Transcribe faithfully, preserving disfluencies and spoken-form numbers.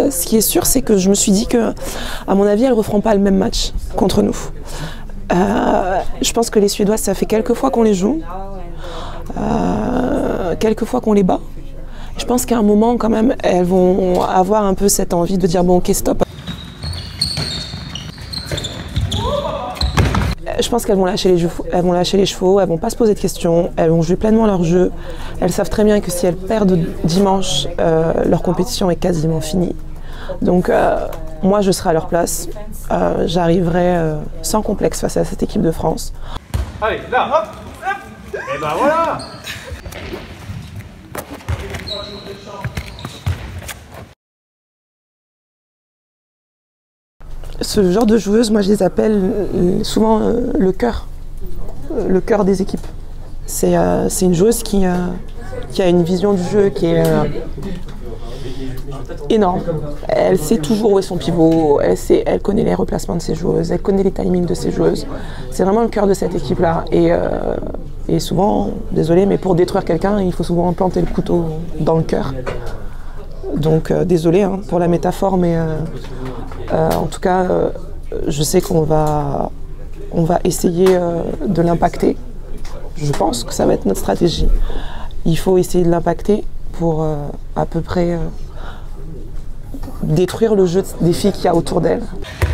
euh, ce qui est sûr, c'est que je me suis dit que, à mon avis, elles ne referont pas le même match contre nous. Euh, je pense que les Suédoises, ça fait quelques fois qu'on les joue, euh, quelques fois qu'on les bat. Je pense qu'à un moment, quand même, elles vont avoir un peu cette envie de dire bon, ok, stop. Je pense qu'elles vont lâcher les chevaux, elles vont lâcher les chevaux, elles vont pas se poser de questions, elles vont jouer pleinement leur jeu. Elles savent très bien que si elles perdent dimanche, euh, leur compétition est quasiment finie. Donc euh, moi je serai à leur place, euh, j'arriverai euh, sans complexe face à cette équipe de France. Allez, là, hop, hop, et ben voilà. Ce genre de joueuses, moi je les appelle souvent euh, le cœur, le cœur des équipes. C'est euh, c'est une joueuse qui, euh, qui a une vision du jeu qui est euh, énorme. Elle sait toujours où est son pivot, elle, sait, elle connaît les replacements de ses joueuses, elle connaît les timings de ses joueuses. C'est vraiment le cœur de cette équipe-là. Et, euh, et souvent, désolé, mais pour détruire quelqu'un, il faut souvent planter le couteau dans le cœur. Donc euh, désolé hein, pour la métaphore, mais euh, euh, en tout cas, euh, je sais qu'on va, on va essayer euh, de l'impacter. Je pense que ça va être notre stratégie. Il faut essayer de l'impacter pour euh, à peu près euh, détruire le jeu des filles qu'il y a autour d'elle.